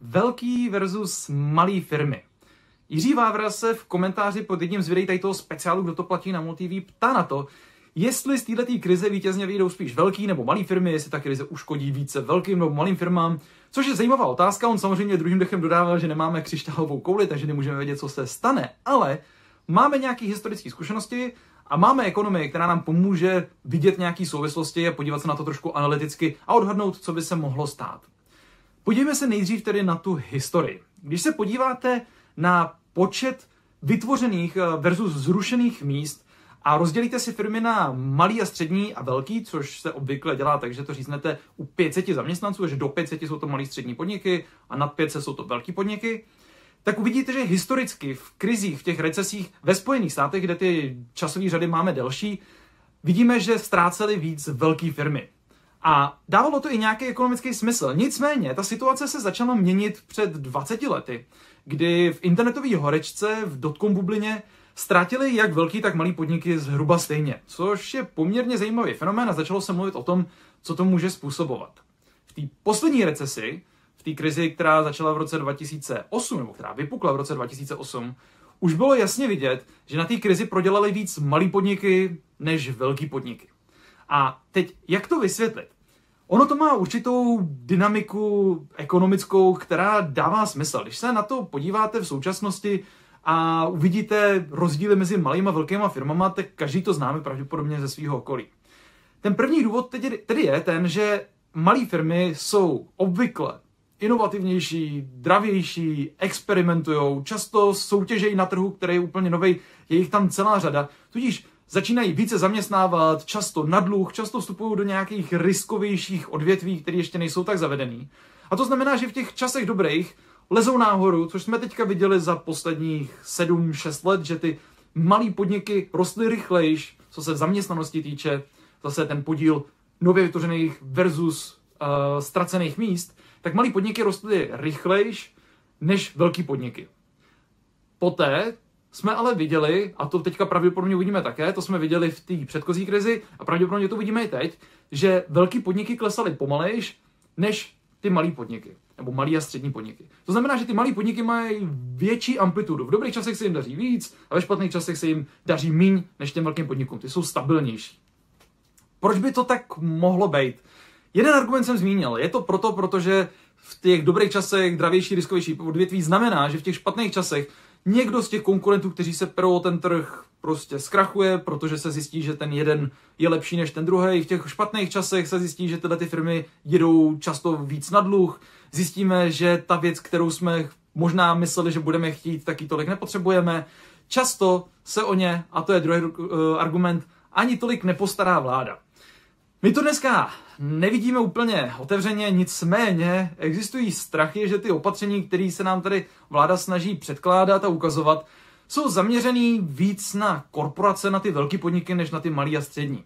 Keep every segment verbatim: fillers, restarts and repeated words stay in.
Velký versus malý firmy. Jiří Vávra se v komentáři pod jedním z videí tady toho speciálu Kdo to platí na MultiTV ptá na to, jestli z této krize vítězně vyjdou spíš velký nebo malý firmy, jestli ta krize uškodí více velkým nebo malým firmám, což je zajímavá otázka. On samozřejmě druhým dechem dodává, že nemáme křišťálovou kouli, takže nemůžeme vědět, co se stane, ale máme nějaké historické zkušenosti a máme ekonomii, která nám pomůže vidět nějaké souvislosti a podívat se na to trošku analyticky a odhadnout, co by se mohlo stát. Podívejme se nejdřív tedy na tu historii. Když se podíváte na počet vytvořených versus zrušených míst a rozdělíte si firmy na malý a střední a velký, což se obvykle dělá tak, že to říznete u pět set zaměstnanců, že do pět set jsou to malý střední podniky a nad pět set jsou to velký podniky, tak uvidíte, že historicky v krizích, v těch recesích ve Spojených státech, kde ty časové řady máme delší, vidíme, že ztrácely víc velké firmy. A dávalo to i nějaký ekonomický smysl. Nicméně, ta situace se začala měnit před dvaceti lety, kdy v internetové horečce, v dotcom bublině, ztratili jak velký, tak malý podniky zhruba stejně. Což je poměrně zajímavý fenomén a začalo se mluvit o tom, co to může způsobovat. V té poslední recesi, v té krizi, která začala v roce dva tisíce osm, nebo která vypukla v roce dva tisíce osm, už bylo jasně vidět, že na té krizi prodělali víc malý podniky než velký podniky. A teď, jak to vysvětlit? Ono to má určitou dynamiku ekonomickou, která dává smysl. Když se na to podíváte v současnosti a uvidíte rozdíly mezi malými a velkými firmama, tak každý to známe pravděpodobně ze svého okolí. Ten první důvod tedy, tedy je ten, že malé firmy jsou obvykle inovativnější, dravější, experimentují, často soutěžejí na trhu, který je úplně nový, je jich tam celá řada, tudíž začínají více zaměstnávat, často na dluh, často vstupují do nějakých riskovějších odvětví, které ještě nejsou tak zavedený. A to znamená, že v těch časech dobrých lezou nahoru, což jsme teďka viděli za posledních sedm šest let, že ty malý podniky rostly rychlejš, co se zaměstnanosti týče, zase ten podíl nově vytvořených versus uh, ztracených míst, tak malý podniky rostly rychlejš než velký podniky. Poté jsme ale viděli, a to teďka pravděpodobně uvidíme také, to jsme viděli v té předchozí krizi a pravděpodobně to uvidíme i teď, že velký podniky klesaly pomalejš než ty malý podniky, nebo malý a střední podniky. To znamená, že ty malý podniky mají větší amplitudu. V dobrých časech se jim daří víc a ve špatných časech se jim daří míň než těm velkým podnikům. Ty jsou stabilnější. Proč by to tak mohlo být? Jeden argument jsem zmínil. Je to proto, protože v těch dobrých časech dravější, riskovější odvětví znamená, že v těch špatných časech někdo z těch konkurentů, kteří se perou o ten trh, prostě zkrachuje, protože se zjistí, že ten jeden je lepší než ten druhý. V těch špatných časech se zjistí, že tyhle ty firmy jedou často víc na dluh. Zjistíme, že ta věc, kterou jsme možná mysleli, že budeme chtít, taky tolik nepotřebujeme. Často se o ně, a to je druhý uh, argument, ani tolik nepostará vláda. My to dneska nevidíme úplně otevřeně, nicméně existují strachy, že ty opatření, které se nám tady vláda snaží předkládat a ukazovat, jsou zaměřený víc na korporace, na ty velké podniky, než na ty malé a střední.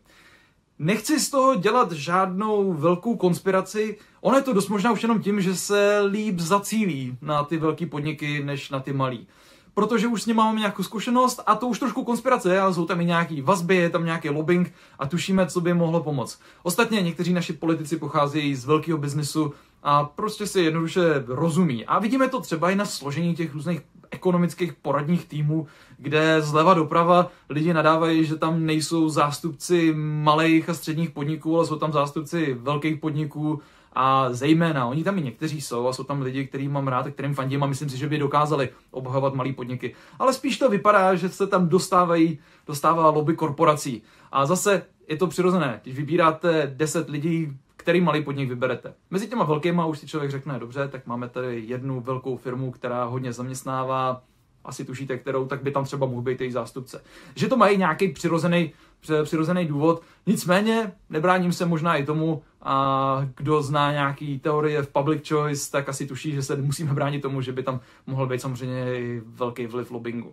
Nechci z toho dělat žádnou velkou konspiraci, ono je to dost možná už jenom tím, že se líp zacílí na ty velké podniky, než na ty malé. Protože už s ním máme nějakou zkušenost a to už trošku konspirace, ale jsou tam i nějaký vazby, je tam nějaký lobbying a tušíme, co by mohlo pomoct. Ostatně někteří naši politici pocházejí z velkého biznesu a prostě si jednoduše rozumí. A vidíme to třeba i na složení těch různých ekonomických poradních týmů, kde zleva doprava lidi nadávají, že tam nejsou zástupci malých a středních podniků, ale jsou tam zástupci velkých podniků. A zejména, oni tam i někteří jsou a jsou tam lidi, který mám rád a kterým fandím a myslím si, že by dokázali obhajovat malý podniky. Ale spíš to vypadá, že se tam dostávají, dostává lobby korporací. A zase je to přirozené, když vybíráte deset lidí, který malý podnik vyberete. Mezi těma velkýma už si člověk řekne, dobře, tak máme tady jednu velkou firmu, která hodně zaměstnává, asi tušíte kterou, tak by tam třeba mohl být její zástupce. Že to mají nějaký přirozený, přirozený důvod, nicméně nebráním se možná i tomu, a kdo zná nějaký teorie v public choice, tak asi tuší, že se musíme bránit tomu, že by tam mohl být samozřejmě i velký vliv lobbingu.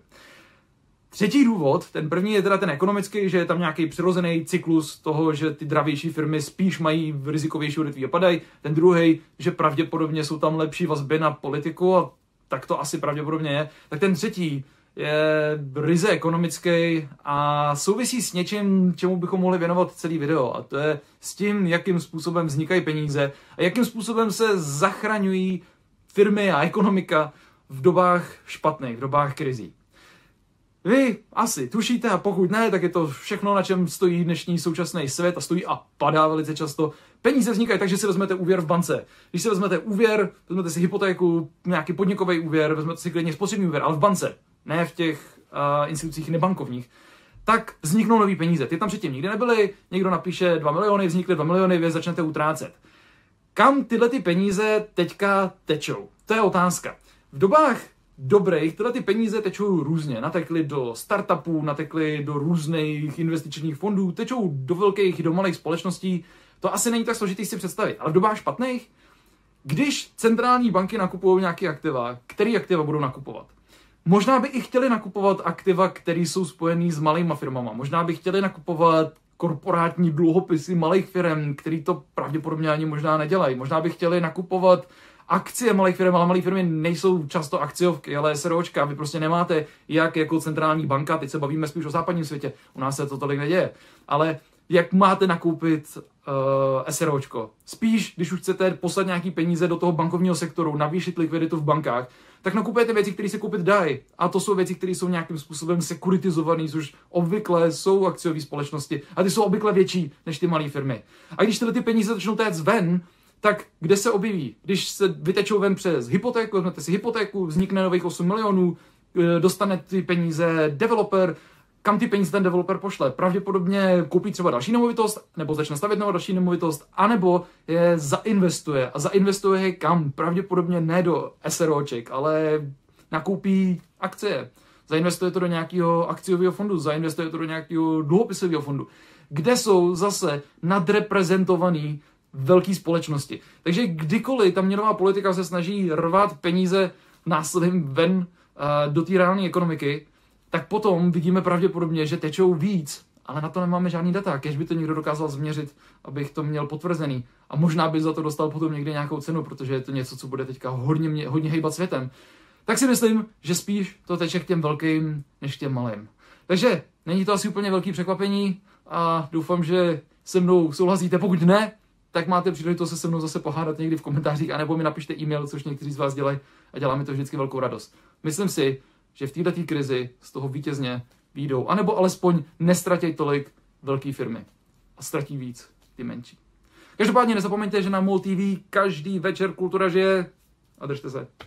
Třetí důvod, ten první je teda ten ekonomický, že je tam nějaký přirozený cyklus toho, že ty dravější firmy spíš mají v rizikovější odvětví a padají. Ten druhý, že pravděpodobně jsou tam lepší vazby na politiku a tak to asi pravděpodobně je. Tak ten třetí je ryze ekonomický a souvisí s něčím, čemu bychom mohli věnovat celý video. A to je s tím, jakým způsobem vznikají peníze a jakým způsobem se zachraňují firmy a ekonomika v dobách špatných, v dobách krizí. Vy asi tušíte, a pokud ne, tak je to všechno, na čem stojí dnešní současný svět a stojí a padá velice často. Peníze vznikají tak, že si vezmete úvěr v bance. Když si vezmete úvěr, vezmete si hypotéku, nějaký podnikový úvěr, vezmete si klidně spotřební úvěr, ale v bance, ne v těch uh, institucích nebankovních, tak vzniknou nový peníze. Ty tam předtím nikdy nebyly, někdo napíše dva miliony, vznikly dva miliony, vy začnete utrácet. Kam tyhle ty peníze teďka tečou? To je otázka. V dobách dobrých tyhle ty peníze tečou různě. Natekly do startupů, natekly do různých investičních fondů, tečou do velkých, do malých společností. To asi není tak složitý si představit. Ale v dobách špatných, když centrální banky nakupují nějaké aktiva, který aktiva budou nakupovat? Možná by i chtěli nakupovat aktiva, které jsou spojené s malýma firmama. Možná by chtěli nakupovat korporátní dluhopisy malých firm, který to pravděpodobně ani možná nedělají. Možná by chtěli nakupovat akcie malých firm, ale malé firmy nejsou často akciovky, ale SROčka. Vy prostě nemáte jak jako centrální banka, teď se bavíme spíš o západním světě, u nás se to tolik neděje, ale jak máte nakoupit uh, SROčko? Spíš, když už chcete poslat nějaký peníze do toho bankovního sektoru, navýšit likviditu v bankách, tak nakupujete věci, které se koupit dají. A to jsou věci, které jsou nějakým způsobem sekuritizované, což obvykle jsou akciové společnosti. A ty jsou obvykle větší než ty malé firmy. A když tyhle ty peníze začnou téct ven, tak kde se objeví? Když se vytečou ven přes hypotéku, vezmete si hypotéku, vznikne nových osm milionů, dostane ty peníze developer, kam ty peníze ten developer pošle? Pravděpodobně koupí třeba další nemovitost, nebo začne stavět novou další nemovitost, anebo je zainvestuje. A zainvestuje je kam? Pravděpodobně ne do SROček, ale nakoupí akcie. Zainvestuje to do nějakého akciového fondu, zainvestuje to do nějakého dluhopisového fondu, kde jsou zase nadreprezentovaný velké společnosti. Takže kdykoliv ta měnová politika se snaží rvat peníze následem ven uh, do té reálné ekonomiky, tak potom vidíme pravděpodobně, že tečou víc, ale na to nemáme žádný data, kež by to někdo dokázal změřit, abych to měl potvrzený. A možná by za to dostal potom někde nějakou cenu, protože je to něco, co bude teďka hodně, hodně hejbat světem. Tak si myslím, že spíš to teče k těm velkým, než k těm malým. Takže není to asi úplně velký překvapení a doufám, že se mnou souhlasíte. Pokud ne, tak máte příležitost se se mnou zase pohádat někdy v komentářích, anebo mi napište e-mail, což někteří z vás dělají a dělá mi to vždycky velkou radost. Myslím si, že v této krizi z toho vítězně výjdou, anebo alespoň nestratěj tolik velké firmy a ztratí víc ty menší. Každopádně nezapomeňte, že na MOL T V každý večer kultura žije a držte se.